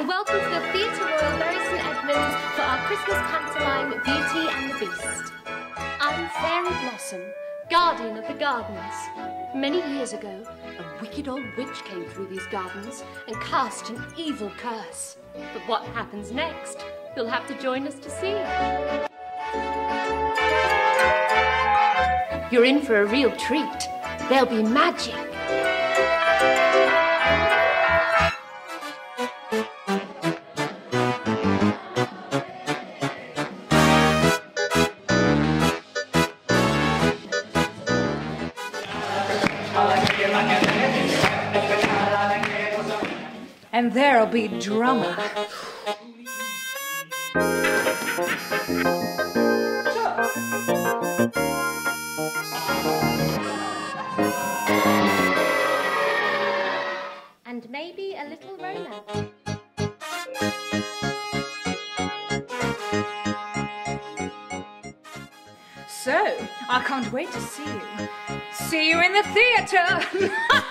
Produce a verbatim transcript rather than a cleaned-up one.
Welcome to the Theatre Royal Bury St Edmunds for our Christmas pantomime Beauty and the Beast. I'm Fairy Blossom, guardian of the gardens. Many years ago, a wicked old witch came through these gardens and cast an evil curse. But what happens next? You'll have to join us to see. You're in for a real treat. There'll be magic. And there'll be drama. And maybe a little romance. So, I can't wait to see you. See you in the theatre!